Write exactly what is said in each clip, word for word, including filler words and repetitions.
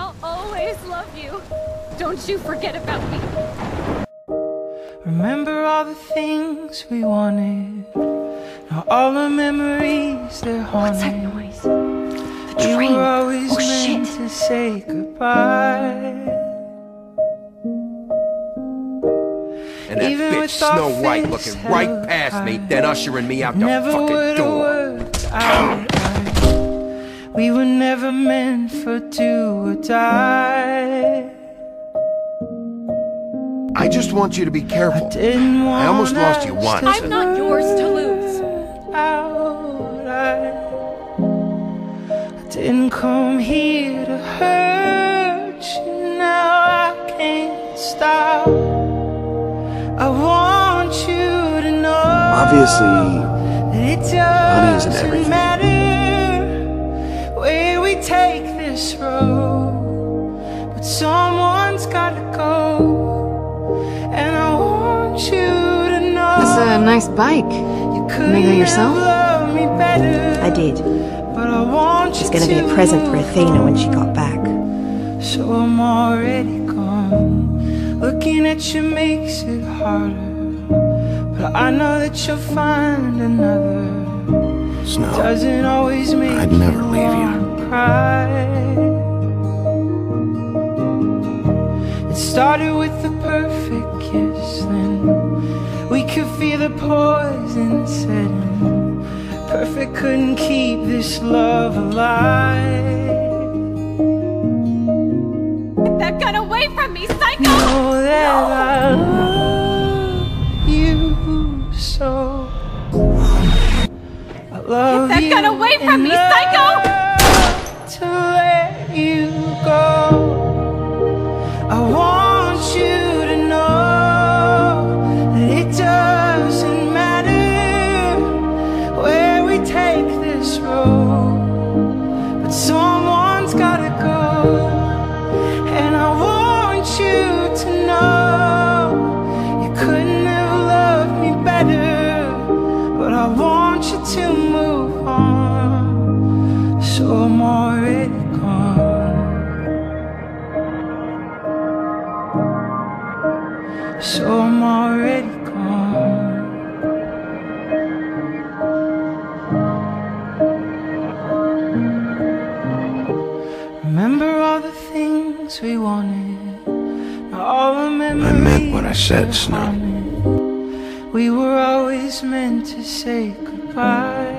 I'll always love you. Don't you forget about me. Remember all the things we wanted. Now all the memories they're haunted. What's that noise? The We train. were always Oh, meant shit. to say goodbye. And that Even bitch with our Snow White fists looking held right past me, high, then ushering me out the never fucking would have door. worked out right. We were never meant for do or die. I just want you to be careful. I didn't want I almost lost you us once. to I'm not yours to lose. burn out. I, I didn't come here to hurt you. Now I can't stop. I want you to know. Obviously, It money isn't doesn't everything. matter where we take this road, but someone's gotta go, and I want you to know. That's a nice bike. You You make that yourself? love me better, I did. but I want you It's gonna be to a present for move Athena when she on. got back. So I'm already gone. Looking at you makes it harder, but I know that you'll find another. Snow, Doesn't always make I'd never you leave you. wanna cry. It started with the perfect kiss, then we could feel the poison setting. Perfect couldn't keep this love alive. Get that gun away from me, psycho! Know that I love you so. I love Get that you gun away from me, psycho! enough to let you go. I want you to know that it doesn't matter where we take this road, but someone's gotta go. And I want you to know you couldn't have loved me better, but I want you to move on. So I'm already gone. So I'm already gone. Remember all the things we wanted, all the memories. I meant what I said, Snow. haunted. We were always meant to say goodbye.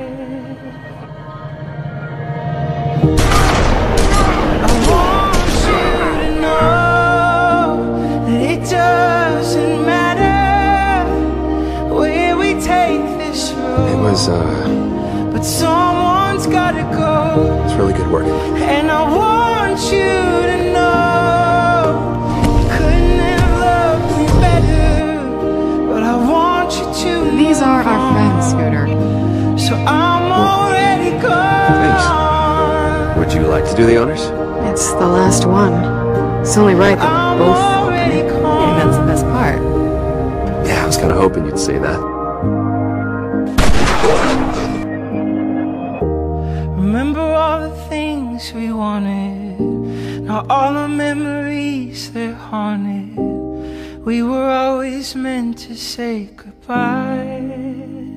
I want you to know that it doesn't matter where we take this road. It was, uh, But someone's gotta go, it's really good working with you. and I want you to know you couldn't have loved me better, but I want you to These are move our on. friends, Scooter. So I'm already gone. Thanks. Would you like to do the honors? It's the last one. It's only right that I'm we both already open it. gone. And that's the best part. Yeah, I was kind of hoping you'd say that. Remember all the things we wanted. Now all the memories they're haunted. We were always meant to say goodbye.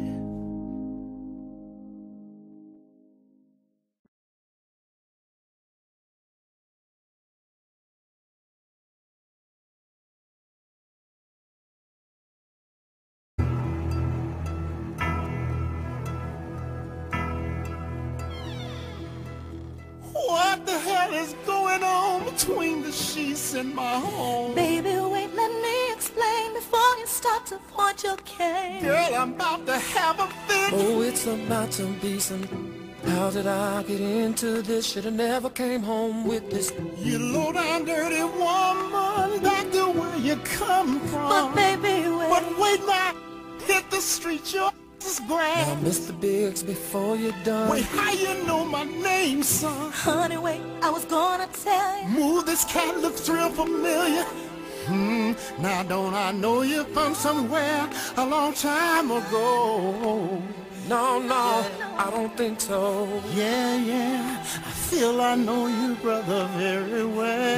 What the hell is going on between the sheets in my home? Baby, wait, let me explain before you start to point your cane. Girl, I'm about to have a fit. Oh, it's about to be some. How did I get into this? Should've never came home with this. You low down dirty woman, back to where you come from. But baby, wait. But wait now, hit the street, your ass is Now, grand. Mister Biggs, before you're done. Wait, how you know my name, son? Honey, wait, I was gonna tell you. Move, this cat looks real familiar. Hmm, now don't I know you from somewhere a long time ago? No, no, I don't think so. Yeah, yeah, I feel I know you, brother, very well.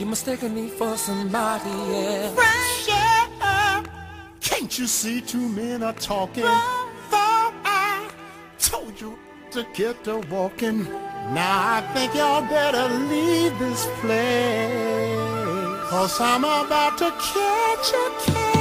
mistaken me for somebody else. Fresh air. Can't you see two men are talking? Thought I told you to get to walking. Now I think y'all better leave this place, 'cause I'm about to catch a case.